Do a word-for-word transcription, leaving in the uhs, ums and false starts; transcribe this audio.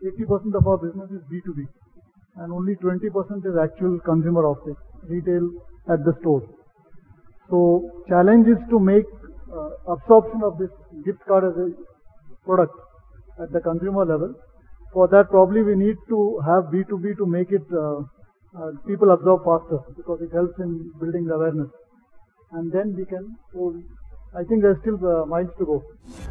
eighty percent of our business is B two B, and only twenty percent is actual consumer offtake, retail at the store. So challenge is to make uh, absorption of this gift card as a product at the consumer level. For that, probably we need to have B two B to make it uh, uh, people absorb faster, because it helps in building the awareness. And then we can, so I think there's still uh, miles to go.